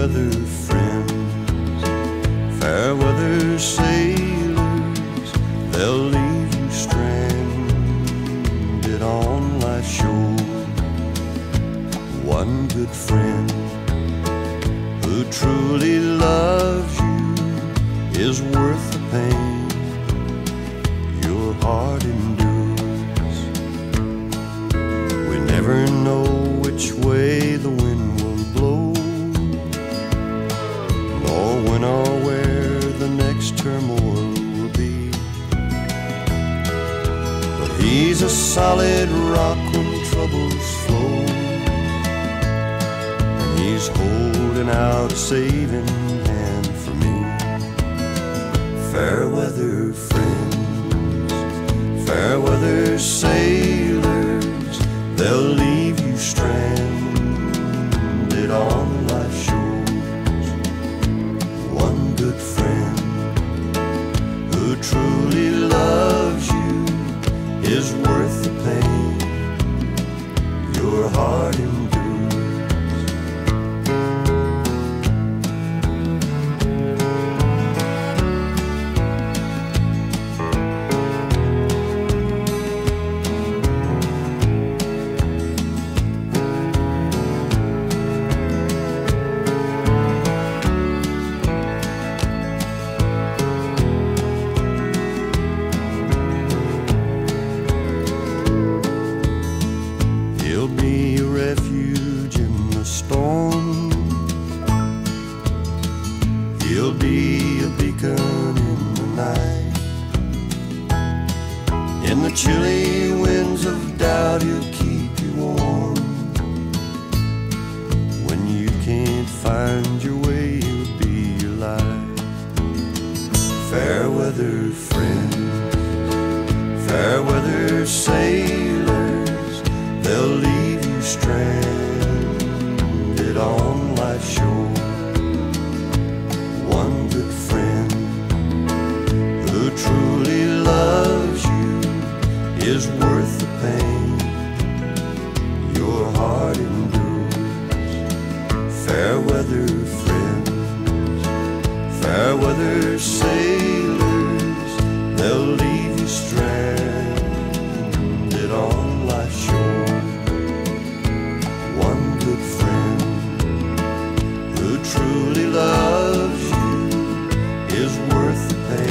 weather friends, fair weather sailors, they'll leave you stranded on life's shore. One good friend who truly loves you is worth the pain your heart endures. We never know which way the wind will blow, nor when or where the next turmoil will be. But he's a solid rock when troubles flow, and he's holding out a saving hand for me. Fair weather friends, fair weather sailors, they'll leave you stranded on life's shores. One good friend who truly loves you is worth the pain your heart endures. He'll be a refuge in the storm, he'll be a beacon in the night. In the chilly winds of doubt he'll keep you warm. When you can't find your way, he'll be your light. Fair weather friends, fair weather sailors, they'll leave you stranded on life's shore. One good friend who truly loves you is worth the pain your heart endures. Fair weather friends, fair weather sailors, they'll leave you stranded on life's shore. One good friend who truly loves you is worth the pain